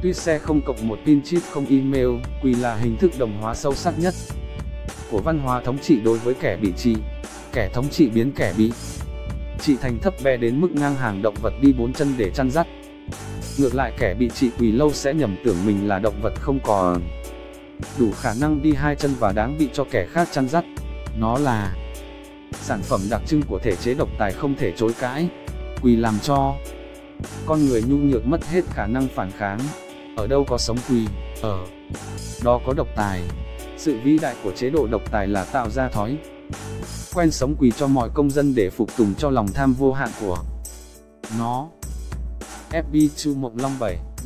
Tuyết xe không cộng một pin chip không email, quỳ là hình thức đồng hóa sâu sắc nhất của văn hóa thống trị đối với kẻ bị trị. Kẻ thống trị biến kẻ bị trị thành thấp bé đến mức ngang hàng động vật đi bốn chân để chăn dắt. Ngược lại kẻ bị trị quỳ lâu sẽ nhầm tưởng mình là động vật không còn đủ khả năng đi hai chân và đáng bị cho kẻ khác chăn dắt. Nó là sản phẩm đặc trưng của thể chế độc tài không thể chối cãi. Quỳ làm cho con người nhu nhược mất hết khả năng phản kháng. Ở đâu có sống quỳ, ở đó có độc tài. Sự vĩ đại của chế độ độc tài là tạo ra thói quen sống quỳ cho mọi công dân để phục tùng cho lòng tham vô hạn của nó. FB Chu Mộng Long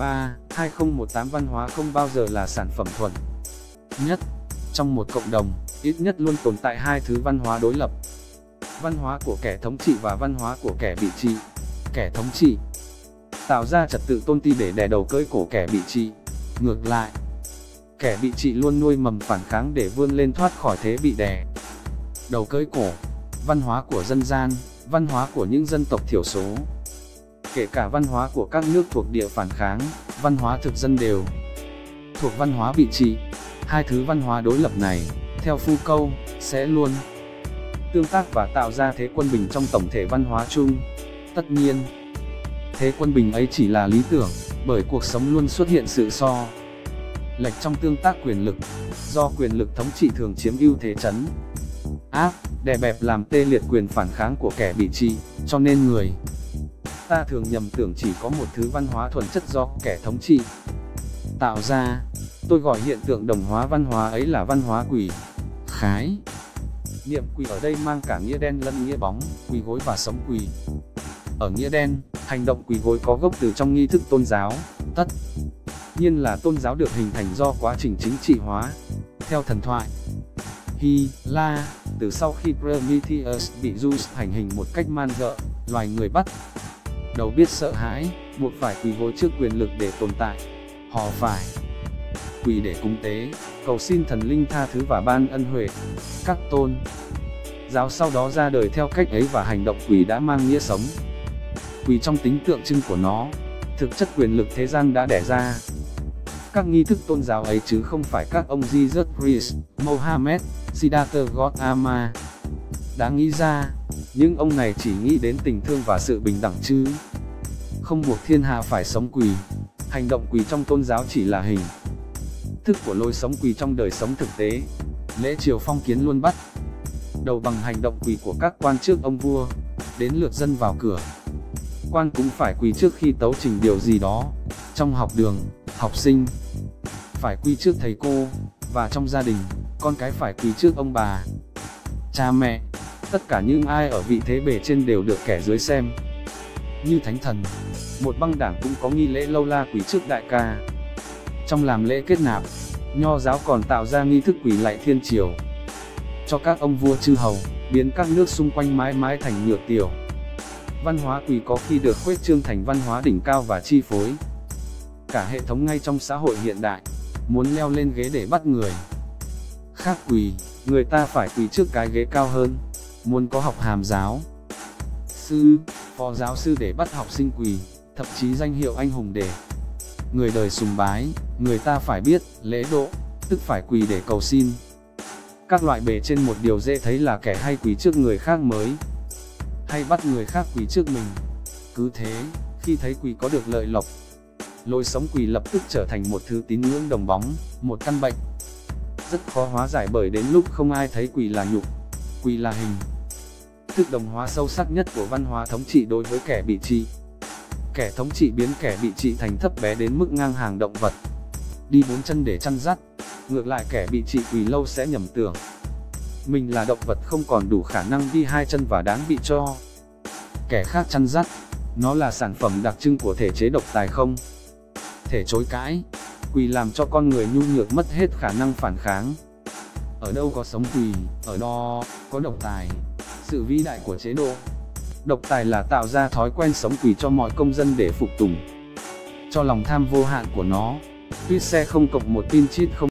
7-3-2018 Văn hóa không bao giờ là sản phẩm thuần nhất. Trong một cộng đồng, ít nhất luôn tồn tại hai thứ văn hóa đối lập. Văn hóa của kẻ thống trị và văn hóa của kẻ bị trị. Kẻ thống trị tạo ra trật tự tôn ti để đè đầu cưỡi cổ kẻ bị trị. Ngược lại, kẻ bị trị luôn nuôi mầm phản kháng để vươn lên thoát khỏi thế bị đè đầu cưỡi cổ. Văn hóa của dân gian, văn hóa của những dân tộc thiểu số, kể cả văn hóa của các nước thuộc địa phản kháng, văn hóa thực dân đều thuộc văn hóa bị trị. Hai thứ văn hóa đối lập này, theo Foucault, sẽ luôn tương tác và tạo ra thế quân bình trong tổng thể văn hóa chung. Tất nhiên, thế quân bình ấy chỉ là lý tưởng, bởi cuộc sống luôn xuất hiện sự so lệch trong tương tác quyền lực, do quyền lực thống trị thường chiếm ưu thế trấn áp, đè bẹp làm tê liệt quyền phản kháng của kẻ bị trị, cho nên người ta thường nhầm tưởng chỉ có một thứ văn hóa thuần chất do kẻ thống trị tạo ra. Tôi gọi hiện tượng đồng hóa văn hóa ấy là văn hóa quỳ. Khái niệm quỳ ở đây mang cả nghĩa đen lẫn nghĩa bóng, quỳ gối và sống quỳ. Ở nghĩa đen, hành động quỳ gối có gốc từ trong nghi thức tôn giáo, tất nhiên là tôn giáo được hình thành do quá trình chính trị hóa. Theo thần thoại Hy La, từ sau khi Prometheus bị Zeus hành hình một cách man rợ, loài người bắt đầu biết sợ hãi, buộc phải quỳ gối trước quyền lực để tồn tại. Họ phải quỳ để cúng tế, cầu xin thần linh tha thứ và ban ân huệ. Các tôn giáo sau đó ra đời theo cách ấy và hành động quỳ đã mang nghĩa sống. Quỳ trong tính tượng trưng của nó, thực chất quyền lực thế gian đã đẻ ra các nghi thức tôn giáo ấy chứ không phải các ông Jesus Christ, Mohammed, Siddhartha Gautama đã nghĩ ra. Những ông này chỉ nghĩ đến tình thương và sự bình đẳng chứ không buộc thiên hạ phải sống quỳ. Hành động quỳ trong tôn giáo chỉ là hình thức của lối sống quỳ trong đời sống thực tế. Lễ triều phong kiến luôn bắt đầu bằng hành động quỳ của các quan trước ông vua. Đến lượt dân vào cửa, quan cũng phải quỳ trước khi tấu trình điều gì đó. Trong học đường, học sinh phải quỳ trước thầy cô, và trong gia đình, con cái phải quỳ trước ông bà, cha mẹ. Tất cả những ai ở vị thế bề trên đều được kẻ dưới xem như thánh thần. Một băng đảng cũng có nghi lễ lâu la quỳ trước đại ca. Trong làm lễ kết nạp, Nho giáo còn tạo ra nghi thức quỳ lạy thiên triều cho các ông vua chư hầu, biến các nước xung quanh mãi mãi thành nhược tiểu. Văn hóa quỳ có khi được khuếch trương thành văn hóa đỉnh cao và chi phối cả hệ thống ngay trong xã hội hiện đại. Muốn leo lên ghế để bắt người khác quỳ, người ta phải quỳ trước cái ghế cao hơn. Muốn có học hàm giáo sư, phó giáo sư để bắt học sinh quỳ, thậm chí danh hiệu anh hùng để người đời sùng bái, người ta phải biết lễ độ, tức phải quỳ để cầu xin. Các loại bề trên một điều dễ thấy là kẻ hay quỳ trước người khác mới hay bắt người khác quỳ trước mình. Cứ thế, khi thấy quỳ có được lợi lộc, lối sống quỳ lập tức trở thành một thứ tín ngưỡng đồng bóng, một căn bệnh rất khó hóa giải, bởi đến lúc không ai thấy quỳ là nhục, quỳ là hình thức đồng hóa sâu sắc nhất của văn hóa thống trị đối với kẻ bị trị. Kẻ thống trị biến kẻ bị trị thành thấp bé đến mức ngang hàng động vật đi bốn chân để chăn dắt. Ngược lại kẻ bị trị quỳ lâu sẽ nhầm tưởng mình là động vật không còn đủ khả năng đi hai chân và đáng bị cho kẻ khác chăn dắt. Nó là sản phẩm đặc trưng của thể chế độc tài không thể chối cãi. Quỳ làm cho con người nhu nhược mất hết khả năng phản kháng. Ở đâu có sống quỳ, ở đó có độc tài. Sự vĩ đại của chế độ độc tài là tạo ra thói quen sống quỳ cho mọi công dân để phục tùng cho lòng tham vô hạn của nó. Tuyết xe không cộng một pin chip không